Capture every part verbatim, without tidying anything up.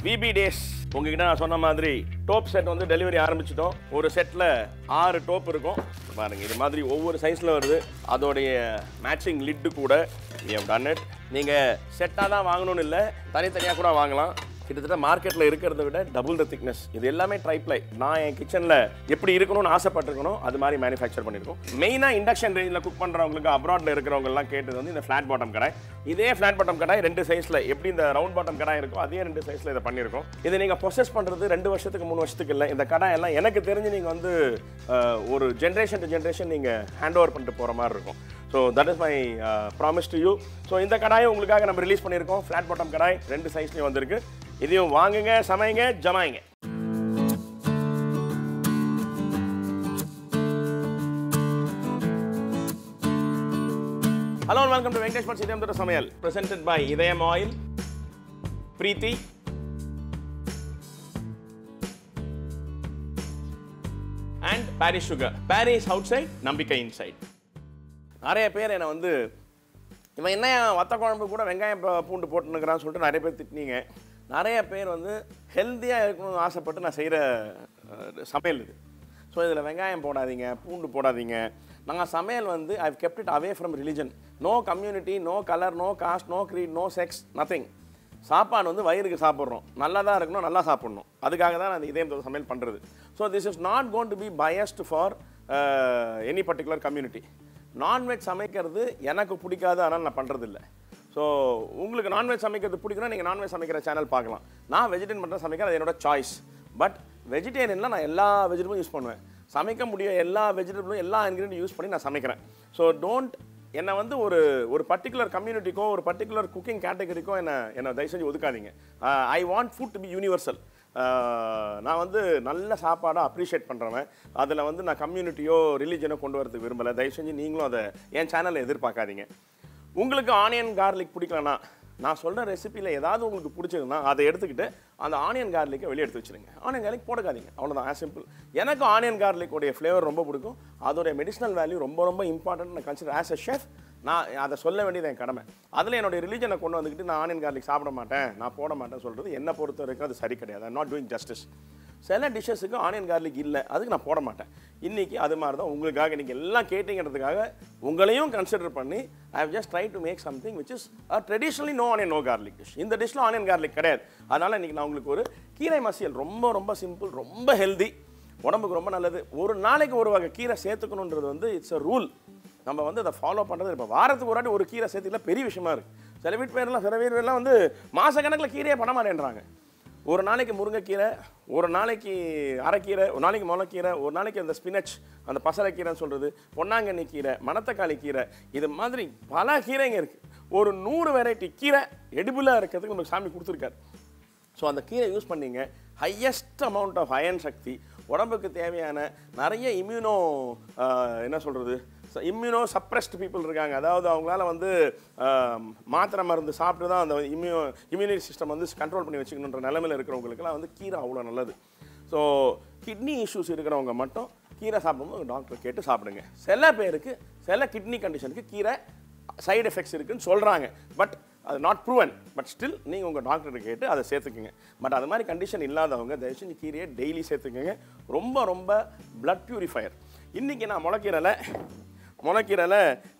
V B Days உங்ககிட்ட நான் சொன்ன மாதிரி டோப் செட் வந்து டெலிவரி ஆரம்பிச்சிட்டோம். ஒரு செட்டில் ஆறு டோப் இருக்கும் பாருங்க. இது மாதிரி ஒவ்வொரு சைஸில் வருது. அதோடைய மேட்சிங் லிட்டு கூட we have done it. நீங்கள் செட்டாக தான் வாங்கணும்னு இல்லை, தனித்தனியாக கூட வாங்கலாம். கிட்டத்தட்ட மார்க்கெட்டில் இருக்கிறத விட டபுள் த திக்னஸ். இது எல்லாமே ட்ரைப்ளை. நான் என் கிச்சனில் எப்படி இருக்கணும்னு ஆசைப்பட்டிருக்கணும் அது மாதிரி மேனுஃபேக்சர் பண்ணியிருக்கோம். மெயினாக இண்டக்ஷன் ரேஞ்சில் குக் பண்ணுறவங்களுக்கு அப்ராடில் இருக்கிறவங்கலாம் கேட்டது வந்து இந்த ஃப்ளாட் பாட்டம் கடாய். இதே ஃப்ளாட் பாட்டம் கடாய் ரெண்டு சைஸில் எப்படி இந்த ரவுண்ட் பாட்டம் கடாய் இருக்கோ அதே ரெண்டு சைஸில் இதை பண்ணியிருக்கோம். இதை நீங்கள் ப்ரொசஸ் பண்ணுறது ரெண்டு வருஷத்துக்கு மூணு வருஷத்துக்கு இல்லை. இந்த கடாய் எல்லாம் எனக்கு தெரிஞ்சு நீங்கள் வந்து ஒரு ஜென்ரேஷன் டு ஜென்ரேஷன் நீங்கள் ஹேண்ட் ஓவர் பண்ணிட்டு போகிற மாதிரி இருக்கும். So that is my promise to you. So இந்த கடாயை உங்களுக்காக நம்ம ரிலீஸ் பண்ணியிருக்கோம். ஃப்ளாட் பாட்டம் கடாய் ரெண்டு சைஸ்லேயும் வந்திருக்கு. இதையும் வாங்குங்க, சமைங்க, ஜமாயிங்க. Hello and welcome to Venkatesh Bhatt Idayam Thota Samayal, presented by Idayam Oil, Preeti, and Paris Sugar. Paris outside, Nambika inside. நிறைய பேர் என்னை வந்து இவன் என்ன வத்த குழம்பு கூட வெங்காயம் பூண்டு போட்டுனுக்கிறான்னு சொல்லிட்டு நிறைய பேர் திட்டினீங்க. நிறைய பேர் வந்து ஹெல்த்தியாக இருக்கணும்னு ஆசைப்பட்டு நான் செய்கிற சமையல் இது. ஸோ இதில் வெங்காயம் போடாதீங்க, பூண்டு போடாதீங்க. நாங்கள் சமையல் வந்து I have kept it away from religion. No community, no colour, no caste, no creed, no sex, nothing. சாப்பாடு வந்து வயிறுக்கு சாப்பிட்றோம், நல்லா தான் இருக்கணும், நல்லா சாப்பிட்ணும். அதுக்காக தான் நான் இதயம் தோட்ட சமையல் பண்ணுறது. So this is not going to be biased for any particular community. Non veg சமைக்கிறது எனக்கு பிடிக்காது, ஆனால் நான் பண்ணுறது இல்லை. ஸோ உங்களுக்கு நான்வெஜ் சமைக்கிறது பிடிக்கணும், நீங்கள் நான்வெஜ் சமைக்கிற சேனல் பார்க்கலாம். நான் வெஜிடேரியன் மட்டும் சமைக்கிறேன், அது என்னோட சாய்ஸ். பட் வெஜிடேரியனில் நான் எல்லா வெஜிடபிளும் யூஸ் பண்ணுவேன். சமைக்க முடிய எல்லா வெஜிடபிளும் எல்லா இன்க்ரீடியன்ட் யூஸ் பண்ணி நான் சமைக்கிறேன். ஸோ டோன்ட் என்னை வந்து ஒரு ஒரு பர்டிகுலர் கம்யூனிட்டிக்கோ ஒரு பர்டிகுலர் குக்கிங் கேட்டகரிக்கோ என்னை என்னை தயவு செஞ்சு ஒதுக்காதீங்க. I want food to be universal. நான் வந்து நல்ல சாப்பாடாக அப்ரிஷியேட் பண்ணுறவன். அதில் வந்து நான் கம்யூனிட்டியோ ரிலீஜனோ கொண்டு வரதுக்கு விரும்பலை. தயவு செஞ்சு நீங்களும் அதை என் சேனலில் எதிர்பார்க்காதீங்க. உங்களுக்கு ஆனியன் கார்லிக் பிடிக்கலன்னா நான் சொல்கிற ரெசிப்பியில் ஏதாவது உங்களுக்கு பிடிச்சதுன்னா அதை எடுத்துக்கிட்டு அந்த ஆனியன் கார்லிக்கை வெளியே எடுத்து வச்சுருங்க. ஆனியன் கார்லிக் போடாதீங்க, அவ்வளோதான், ஆஸ் சிம்பிள். எனக்கு ஆனியன் கார்லிக்கோடைய ஃப்ளேவர் ரொம்ப பிடிக்கும். அதோடைய மெடிசனல் வேல்யூ ரொம்ப ரொம்ப இம்பார்ட்டன்ட். நான் கன்சிடர் ஆஸ் அ ஷெஃப் நான் அதை சொல்ல வேண்டியது என் கடமை. அதில் என்னுடைய ரிலீஜனை கொண்டு வந்துக்கிட்டு நான் ஆனியன் கார்லிக் சாப்பிட மாட்டேன், நான் போட மாட்டேன்னு சொல்கிறது என்னை பொறுத்த வரைக்கும் அது சரி கிடையாது. I not doing justice. சில டிஷ்ஷஸுக்கு ஆனியன் கார்லிக் இல்லை, அதுக்கு நான் போட மாட்டேன். இன்றைக்கி அது மாதிரி தான் உங்களுக்காக நீங்கள் எல்லாம் கேட்டிங்கிறதுக்காக உங்களையும் கன்சிடர் பண்ணி I have just try to make something which is a traditionally no onion no garlic dish. இந்த டிஷ்ஷில் ஆனியன் கார்லிக் கிடையாது. அதனால் இன்றைக்கி நான் உங்களுக்கு ஒரு கீரை மசியல், ரொம்ப ரொம்ப சிம்பிள், ரொம்ப ஹெல்தி, உடம்புக்கு ரொம்ப நல்லது. ஒரு நாளைக்கு ஒரு வகை கீரை சேர்த்துக்கணுன்றது வந்து இட்ஸ் அ ரூல். நம்ம வந்து அதை ஃபாலோ பண்ணுறது இப்போ வாரத்துக்கு ஒரு வாட்டி ஒரு கீரை சேர்த்துக்கலாம் பெரிய விஷயமா இருக்குது. சில வீட்டு பேர்லாம் சில வீட்டு பேர்லாம் வந்து மாதக்கணக்கில் கீரையே பண்ண மாட்டேன்றாங்க. ஒரு நாளைக்கு முருங்கைக்கீரை, ஒரு நாளைக்கு அரைக்கீரை, ஒரு நாளைக்கு முளைக்கீரை, ஒரு நாளைக்கு அந்த ஸ்பினச், அந்த பசலைக்கீரைன்னு சொல்கிறது, பொன்னாங்கண்ணி கீரை, மணத்தக்காளி கீரை, இது மாதிரி பல கீரைங்க இருக்குது. ஒரு நூறு வெரைட்டி கீரை எடிபிளாக இருக்கிறதுக்கு நமக்கு சாமி கொடுத்துருக்காரு. ஸோ அந்த கீரை யூஸ் பண்ணிங்க. ஹையஸ்ட் அமௌண்ட் ஆஃப் அயன் சக்தி, உடம்புக்கு தேவையான நிறைய இம்யூனோ என்ன சொல்கிறது இம்யூனோ சப்ரெஸ்ட் பீப்புள் இருக்காங்க. அதாவது அவங்களால வந்து மாத்திரை மருந்து சாப்பிட்டு தான் அந்த இம்யூ இம்யூனிட்டி சிஸ்டம் வந்து கண்ட்ரோல் பண்ணி வச்சுக்கணுன்ற நிலைமையில் இருக்கிறவங்களுக்குலாம் வந்து கீரை அவ்வளோ நல்லது. ஸோ கிட்னி இஷ்யூஸ் இருக்கிறவங்க மட்டும் கீரை சாப்பிடும்போது டாக்டர் கேட்டு சாப்பிடுங்க. சில பேருக்கு சில கிட்னி கண்டிஷனுக்கு கீரை சைடு எஃபெக்ட்ஸ் இருக்குதுன்னு சொல்கிறாங்க. பட் அது நாட் ப்ரூவன். பட் ஸ்டில் நீங்கள் உங்கள் டாக்டர்கிட்ட கேட்டு அதை சேர்த்துக்குங்க. பட் அது மாதிரி கண்டிஷன் இல்லாதவங்க தயவு செஞ்சு கீரையை டெய்லி சேர்த்துக்குங்க. ரொம்ப ரொம்ப பிளட் பியூரிஃபயர். இன்றைக்கி நான் முளைக்கீரையில் முளைக்கீரையில்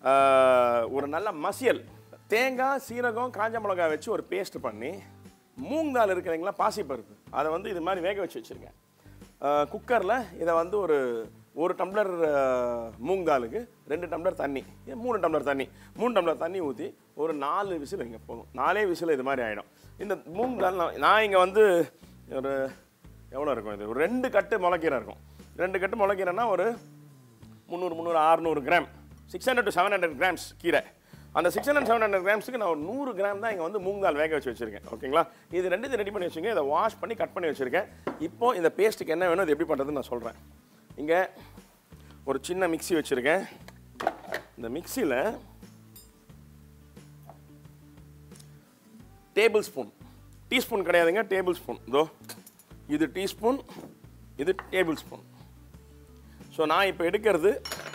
ஒரு நல்ல மசியல், தேங்காய், சீரகம், காஞ்ச மிளகாய் வச்சு ஒரு பேஸ்ட் பண்ணி, மூங்கால் இருக்கிறீங்களா பாசிப்பருப்பு, அதை வந்து இது மாதிரி வேக வச்சு வச்சுருக்கேன். குக்கரில் இதை வந்து ஒரு ஒரு டம்ளர் மூங்காலுக்கு ரெண்டு டம்ளர் தண்ணி, மூணு டம்ளர் தண்ணி மூணு டம்ளர் தண்ணி ஊற்றி ஒரு நாலு விசில் வைங்க போதும். நாலே விசில் இது மாதிரி ஆகிடும். இந்த மூங்கால் நான் நான் இங்கே வந்து ஒரு எவ்வளோ இருக்கும், இது ஒரு ரெண்டு கட்டு முளைக்கீரை இருக்கும். ரெண்டு கட்டு முளைக்கீரைன்னா ஒரு முந்நூறு முந்நூறு அறுநூறு gram, six hundred to seven hundred grams கீரை. அந்த சிக்ஸ் ஹண்ட்ரட் செவன் ஹண்ட்ரட் கிராம்ஸுக்கு நான் ஒரு நூறு கிராம் தான் இங்கே வந்து மூங்கால் வேக வச்சு வச்சுருக்கேன். ஓகேங்களா? இது ரெண்டு ரெடி பண்ணி வச்சுங்க. இதை வாஷ் பண்ணி கட் பண்ணி வச்சுருக்கேன். இப்போது இந்த பேஸ்ட்டுக்கு என்ன வேணும், இது எப்படி பண்ணுறதுன்னு நான் சொல்கிறேன். இங்கே ஒரு சின்ன மிக்ஸி வச்சுருக்கேன். இந்த மிக்ஸியில் டேபிள் ஸ்பூன், டீஸ்பூன் கிடையாதுங்க, டேபிள் ஸ்பூன். இதோ இது டீஸ்பூன், இது டேபிள் ஸ்பூன். ஸோ நான் இப்போ எடுக்கிறது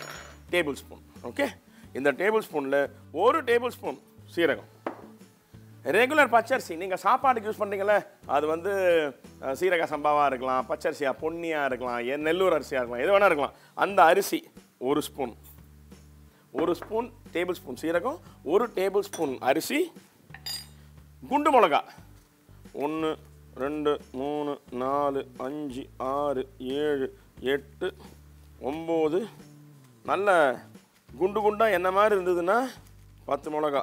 டேபிள் ஸ்பூன். ஓகே, இந்த டேபிள் ஸ்பூனில் ஒரு டேபிள் ஸ்பூன் சீரகம், ரெகுலர் பச்சரிசி நீங்கள் சாப்பாட்டுக்கு யூஸ் பண்ணுறீங்களே, அது வந்து சீரக சம்பாவாக இருக்கலாம், பச்சரிசியாக பொன்னியாக இருக்கலாம், எ நெல்லூர் அரிசியாக இருக்கலாம், எது வேணால் இருக்கலாம். அந்த அரிசி ஒரு ஸ்பூன், ஒரு ஸ்பூன் டேபிள் ஸ்பூன் சீரகம், ஒரு டேபிள் ஸ்பூன் அரிசி, குண்டு மிளகா ஒன்று ரெண்டு மூணு நாலு அஞ்சு ஆறு ஏழு எட்டு ஒம்பது, நல்ல குண்டு குண்டாக என்ன மாதிரி இருந்ததுன்னா பத்து மிளகா,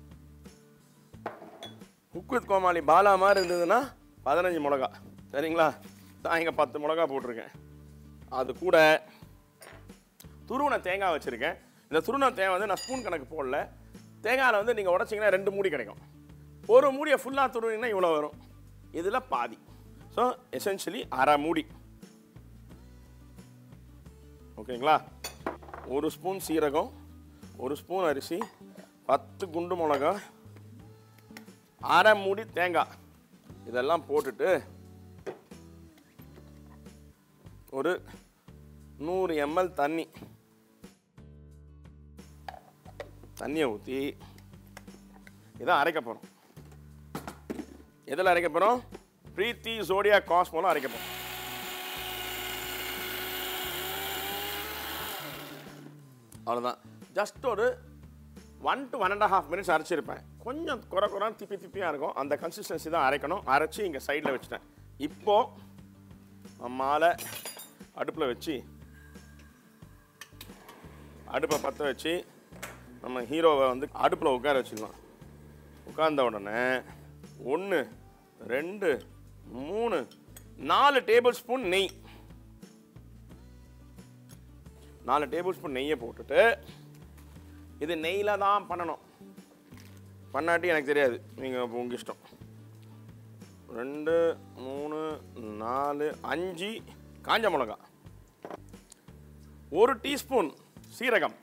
குக்குத் கோமாளி பாலா மாதிரி இருந்ததுன்னா பதினஞ்சு மிளகா. சரிங்களா? நான் இங்கே பத்து மிளகா போட்டிருக்கேன். அது கூட துருவன தேங்காய் வச்சுருக்கேன். இந்த துருவன தேங்காய் வந்து நான் ஸ்பூன் கணக்கு போடல. தேங்காயில் வந்து நீங்கள் உடச்சிங்கன்னா ரெண்டு மூடி கிடைக்கும். ஒரு மூடியை ஃபுல்லாக துருவினீங்கன்னா இவ்வளோ வரும். இதில் பாதி. ஸோ எசென்ஷியலி அரை மூடி. ஓகேங்களா? ஒரு ஸ்பூன் சீரகம், ஒரு ஸ்பூன் அரிசி, பத்து குண்டு மிளகா, அரை மூடி தேங்காய், இதெல்லாம் போட்டுட்டு ஒரு நூறு எம்எல் தண்ணி தண்ணியை ஊற்றி இதை அரைக்க போகிறோம். எதில் அரைக்க போகிறோம்? பிரீத்தி ஜோடியா காஸ்மோல அரைக்க போகிறோம். அவ்வளோதான். ஜஸ்ட் ஒரு one to one and half minutes அரைச்சிருப்பேன். கொஞ்சம் குறை குறைன்னு திப்பி திப்பியாக இருக்கும். அந்த கன்சிஸ்டன்சி தான் அரைக்கணும். அரைச்சி இங்கே சைடில் வச்சுட்டேன். இப்போது மாலை அடுப்பில் வச்சு அடுப்பை பற்ற வச்சு நம்ம ஹீரோவை வந்து அடுப்பில் உட்கார வச்சுக்கலாம். உட்கார்ந்த உடனே ஒன்று ரெண்டு மூணு நாலு டேபிள் ஸ்பூன் நெய், நாலு டேபிள் ஸ்பூன் நெய்யை போட்டுட்டு, இது நெய்யில் தான் பண்ணணும், பண்ணாட்டி எனக்கு தெரியாது, நீங்கள் உங்கள் இஷ்டம். ரெண்டு மூணு நாலு அஞ்சு காஞ்ச மிளகா, ஒரு டீஸ்பூன் சீரகம்,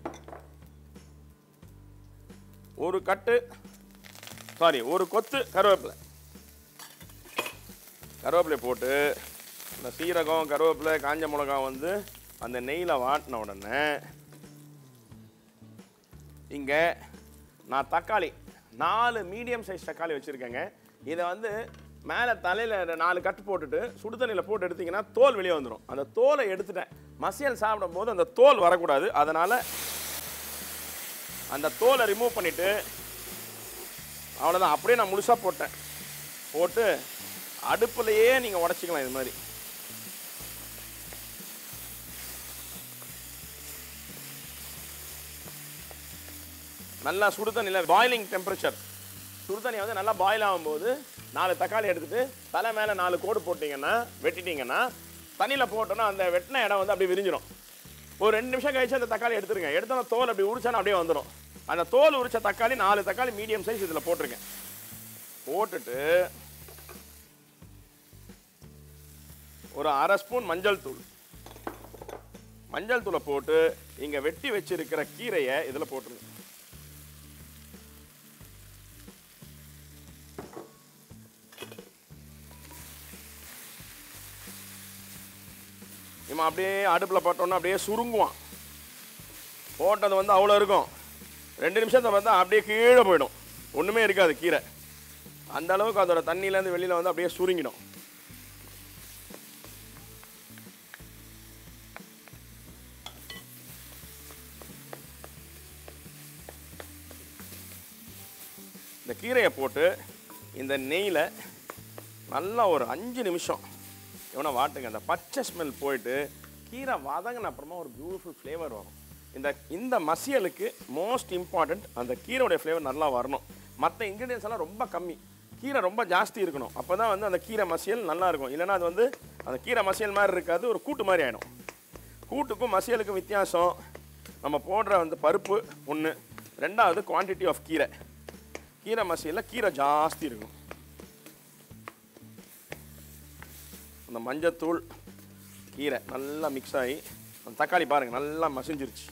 ஒரு கட்டு சாரி ஒரு கொத்து கருவேப்பிலை. கருவேப்பிலை போட்டு இந்த சீரகம் கருவேப்பிலை காஞ்ச மிளகா வந்து அந்த நெய்யில் வாட்டின உடனே இங்கே நான் தக்காளி நாலு மீடியம் சைஸ் தக்காளி வச்சுருக்கேங்க. இதை வந்து மேலே தலையில் நாலு கட்டு போட்டுட்டு சுடு தண்ணியில் போட்டு எடுத்திங்கன்னா தோல் வெளியே வந்துடும். அந்த தோலை எடுத்துட்டேன். மசியல் சாப்பிடும் போது அந்த தோல் வரக்கூடாது. அதனால் அந்த தோலை ரிமூவ் பண்ணிவிட்டு அவ்வளோதான், அப்படியே நான் முழுசாக போட்டேன். போட்டு அடுப்புலையே நீங்கள் உடச்சிக்கலாம். இது மாதிரி நல்லா சுடு தண்ணியில் பாயிலிங் டெம்பரேச்சர், சுடு தண்ணி வந்து நல்லா பாயில் ஆகும்போது நாலு தக்காளி எடுத்துகிட்டு தலை மேலே நாலு கோடு போட்டிங்கன்னா வெட்டிட்டிங்கன்னா தண்ணியில் போட்டோன்னா அந்த வெட்டின இடம் வந்து அப்படியே விரிஞ்சிடும். ஒரு ரெண்டு நிமிஷம் கழிச்சு அந்த தக்காளி எடுத்துருங்க. எடுத்தோன்னா தோல் அப்படி உரிச்சானா அப்படியே வந்துடும். அந்த தோல் உரிச்ச தக்காளி நாலு தக்காளி மீடியம் சைஸ் இதில் போட்டிருக்கேன். போட்டுட்டு ஒரு அரை ஸ்பூன் மஞ்சள் தூள், மஞ்சள் தூளை போட்டு இங்கே வெட்டி வச்சிருக்கிற கீரையை இதில் போட்டுருங்க. இவன் அப்படியே அடுப்பில் போட்டோன்னா அப்படியே சுருங்குவான். போட்டது வந்து அவ்வளோ இருக்கும். ரெண்டு நிமிஷத்தை பார்த்தா அப்படியே கீழே போயிடும், ஒன்றுமே இருக்காது கீரை. அந்த அளவுக்கு அதோட தண்ணியிலேருந்து வெளியில் வந்து அப்படியே சுருங்கிடும். இந்த கீரையை போட்டு இந்த நெய்யில் நல்லா ஒரு அஞ்சு நிமிஷம் எவனா வாட்டுங்க. அந்த பச்சை ஸ்மெல் போயிட்டு கீரை வதங்கின அப்புறமா ஒரு பியூட்டிஃபுல் ஃப்ளேவர் வரும். இந்த இந்த மசியலுக்கு மோஸ்ட் இம்பார்ட்டண்ட் அந்த கீரையோடைய ஃப்ளேவர் நல்லா வரணும். மற்ற இன்க்ரீடியன்ஸ் எல்லாம் ரொம்ப கம்மி, கீரை ரொம்ப ஜாஸ்தி இருக்கணும். அப்போ தான் வந்து அந்த கீரை மசியல் நல்லா இருக்கும். இல்லைனா அது வந்து அந்த கீரை மசியல் மாதிரி இருக்காது, ஒரு கூட்டு மாதிரி ஆகிடும். கூட்டுக்கும் மசியலுக்கும் வித்தியாசம் நம்ம போடுற வந்து பருப்பு ஒன்று, ரெண்டாவது குவான்டிட்டி ஆஃப் கீரை. கீரை மசியலில் கீரை ஜாஸ்தி இருக்கும். அந்த மஞ்சத்தூள் கீரை நல்லா மிக்ஸ் ஆகி அந்த தக்காளி பாருங்கள் நல்லா மசிஞ்சிருச்சு.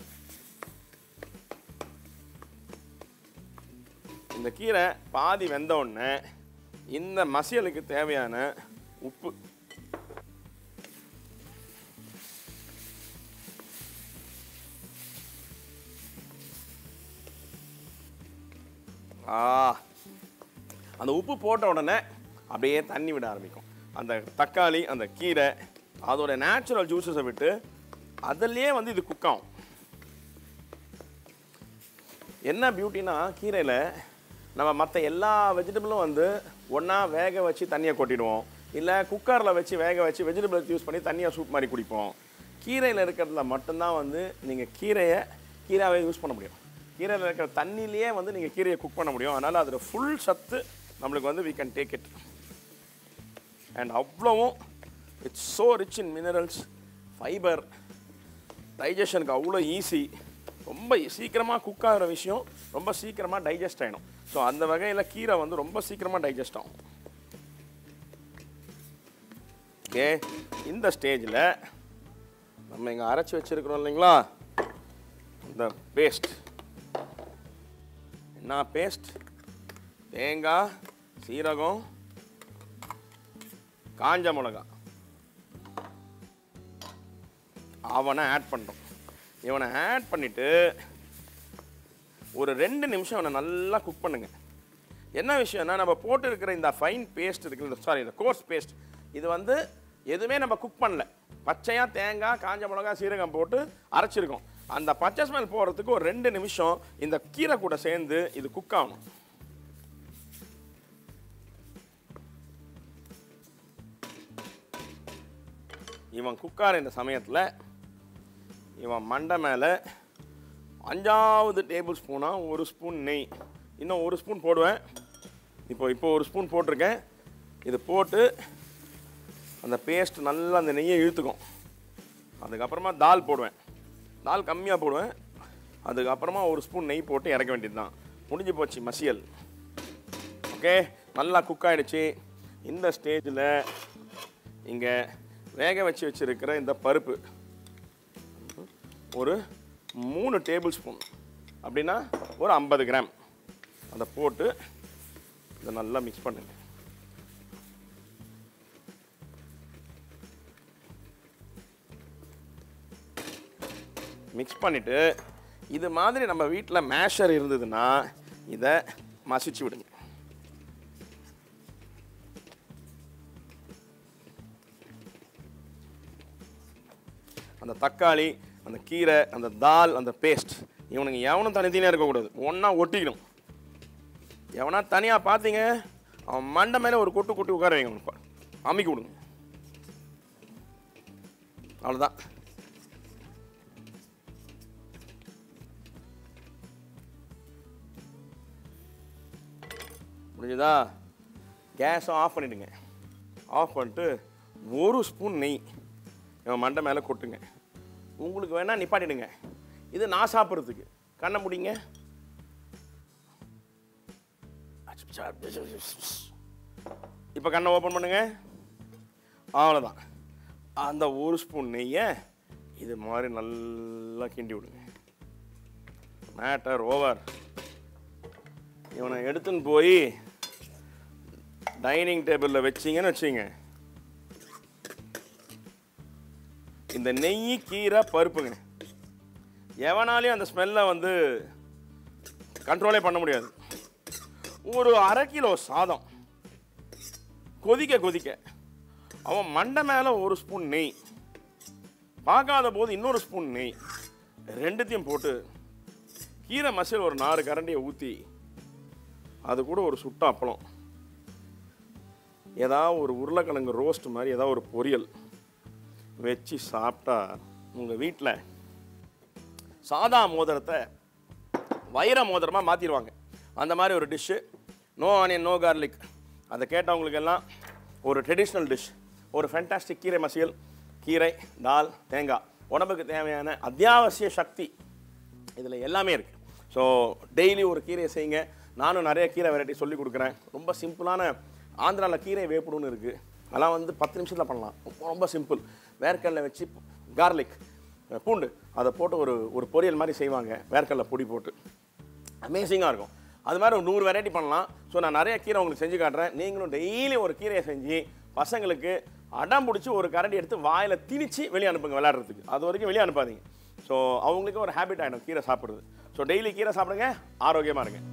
இந்த கீரை பாதி வெந்த உடனே இந்த மசியலுக்கு தேவையான உப்பு, ஆ அந்த உப்பு போட்ட உடனே அப்படியே தண்ணி விட ஆரம்பிக்கும். அந்த தக்காளி அந்த கீரை அதோட நேச்சுரல் ஜூஸஸை விட்டு அதிலே வந்து இது குக் ஆகும். என்ன பியூட்டினா கீரையில் நம்ம மற்ற எல்லா வெஜிடபிளும் வந்து ஒன்றா வேக வச்சு தண்ணியை கொட்டிடுவோம், இல்லை குக்கரில் வச்சு வேக வச்சு வெஜிடபிள்ஸ் யூஸ் பண்ணி தண்ணியை சூப் மாதிரி குடிப்போம். கீரையில் இருக்கிறதுல மட்டும்தான் வந்து நீங்கள் கீரையை கீரையாகவே யூஸ் பண்ண முடியும். கீரையில் இருக்கிற தண்ணியிலேயே வந்து நீங்கள் கீரையை குக் பண்ண முடியும். அதனால் அதில் ஃபுல் சத்து நம்மளுக்கு வந்து we can take it. And அவ்வளவும் it's so rich in minerals, fibre, டைஜஷனுக்கு அவ்வளோ ஈஸி, ரொம்ப சீக்கிரமாக குக் ஆகிற விஷயம், ரொம்ப சீக்கிரமாக டைஜஸ்ட் ஆகிடும். ஸோ அந்த வகையில் கீரை வந்து ரொம்ப சீக்கிரமாக டைஜஸ்ட் ஆகும். ஓகே, இந்த ஸ்டேஜில் நம்ம இங்கே அரைச்சி வச்சுருக்கிறோம் இல்லைங்களா இந்த பேஸ்ட். என்ன பேஸ்ட்? தேங்காய், சீரகம், காஞ்ச மிளகா, அவனை ஆட் பண்ணுறோம். இவனை ஆட் பண்ணிவிட்டு ஒரு ரெண்டு நிமிஷம் அவனை நல்லா குக் பண்ணுங்க. என்ன விஷயம்னா நம்ம போட்டு இருக்கிற இந்த ஃபைன் பேஸ்ட் இருக்குது, சாரி இந்த கோர்ஸ் பேஸ்ட், இது வந்து எதுவுமே நம்ம குக் பண்ணல, பச்சையாக தேங்காய் காஞ்ச மிளகா சீரகம் போட்டு அரைச்சிருக்கோம். அந்த பச்சை ஸ்மெல் போகிறதுக்கு ஒரு ரெண்டு நிமிஷம் இந்த கீரை கூட சேர்ந்து இது குக் ஆகணும். இவன் குக்கார இந்த சமயத்தில் இவன் மண்டை மேலே அஞ்சாவது டேபிள் ஸ்பூனாக ஒரு ஸ்பூன் நெய், இன்னும் ஒரு ஸ்பூன் போடுவேன். இப்போ இப்போ ஒரு ஸ்பூன் போட்டிருக்கேன். இது போட்டு அந்த பேஸ்ட் நல்லா அந்த நெய்யை இழுத்துக்கும். அதுக்கப்புறமா தால் போடுவேன், தால் கம்மியாக போடுவேன். அதுக்கப்புறமா ஒரு ஸ்பூன் நெய் போட்டு இறக்க வேண்டியது தான், முடிஞ்சு போச்சு மசியல். ஓகே, நல்லா குக் ஆகிடுச்சு. இந்த ஸ்டேஜில் இங்கே வேக வச்சு வச்சுருக்கிற இந்த பருப்பு ஒரு மூணு டேபிள் ஸ்பூன், அப்படின்னா ஒரு ஐம்பது கிராம் அதை போட்டு இதை நல்லா மிக்ஸ் பண்ணுங்க. மிக்ஸ் பண்ணிவிட்டு இது மாதிரி நம்ம வீட்டில் மேஷர் இருந்ததுன்னா இதை மசிச்சு விடுங்க. அந்த தக்காளி, அந்த கீரை, அந்த தால், அந்த பேஸ்ட், இவனுங்க எவனும் தனித்தனியாக இருக்கக்கூடாது, ஒன்றா ஒட்டிக்கணும். எவனா தனியாக பார்த்தீங்க அவன் மண்டை மேலே ஒரு கொட்டு கொட்டு உட்கார வைங்க, அமைக்க விடுங்க. அவ்வளோதான். முடிஞ்சுதா? கேஸை ஆஃப் பண்ணிவிடுங்க. ஆஃப் பண்ணிட்டு ஒரு ஸ்பூன் நெய் என் மண்டை மேலே கொட்டுங்க. உங்களுக்கு வேணால் நிப்பாட்டிடுங்க. இது நான் சாப்பிட்றதுக்கு. கண்ணை முடிங்க. இப்போ கண்ணை ஓப்பன் பண்ணுங்க. அவ்வளோதான். அந்த ஒரு ஸ்பூன் நெய்யை இது மாதிரி நல்லா கிண்டி விடுங்க. Matter over. இவனை எடுத்துன்னு போய் டைனிங் டேபிளில் வச்சிங்கன்னு வச்சிங்க, இந்த நெய் கீரை பருப்புங்க எவனாலையும் அந்த ஸ்மெல்லை வந்து கண்ட்ரோலே பண்ண முடியாது. ஒரு அரை கிலோ சாதம் கொதிக்க கொதிக்க அவன் மண்டை மேலே ஒரு ஸ்பூன் நெய், பார்க்காத போது இன்னொரு ஸ்பூன் நெய், ரெண்டுத்தையும் போட்டு கீரை மசியல் ஒரு நாலு கரண்டியை ஊற்றி அது கூட ஒரு சுட்ட அப்பளம், ஏதாவது ஒரு உருளைக்கிழங்கு ரோஸ்ட் மாதிரி ஏதாவது ஒரு பொரியல் வச்சு சாப்பிட்டா உங்கள் வீட்டில் சாதா மோதிரத்தை வைர மோதிரமாக மாற்றிடுவாங்க. அந்த மாதிரி ஒரு dish, no onion no garlic, அதை கேட்டவங்களுக்கெல்லாம் ஒரு ட்ரெடிஷ்னல் டிஷ், ஒரு ஃபேண்டாஸ்டிக் கீரை மசியல், கீரை, தால், தேங்காய், உடம்புக்கு தேவையான அத்தியாவசிய சக்தி இதில் எல்லாமே இருக்குது. ஸோ டெய்லி ஒரு கீரையை செய்யுங்க. நானும் நிறைய கீரை வெரைட்டி சொல்லி கொடுக்குறேன். ரொம்ப சிம்பிளான ஆந்திராவில் கீரை வேப்பிடுன்னு இருக்குது, அதெல்லாம் வந்து பத்து நிமிஷத்தில் பண்ணலாம். ரொம்ப சிம்பிள். வேர்க்கடலை வச்சு கார்லிக் பூண்டு அதை போட்டு ஒரு ஒரு பொரியல் மாதிரி செய்வாங்க, வேர்க்கடலை பொடி போட்டு, அமேசிங்காக இருக்கும். அது மாதிரி ஒரு நூறு வெரைட்டி பண்ணலாம். ஸோ நான் நிறைய கீரை உங்களுக்கு செஞ்சு காட்டுறேன். நீங்களும் டெய்லி ஒரு கீரையை செஞ்சு பசங்களுக்கு அடம் பிடிச்சி ஒரு கரண்டி எடுத்து வாயில் திணிச்சு வெளியே அனுப்புங்க விளையாடுறதுக்கு. அது வரைக்கும் வெளியே அனுப்பாதீங்க. ஸோ அவங்களுக்கு ஒரு ஹேபிட் ஆகிடும் கீரை சாப்பிட்றது. ஸோ டெய்லி கீரை சாப்பிடுங்க, ஆரோக்கியமாக இருங்க.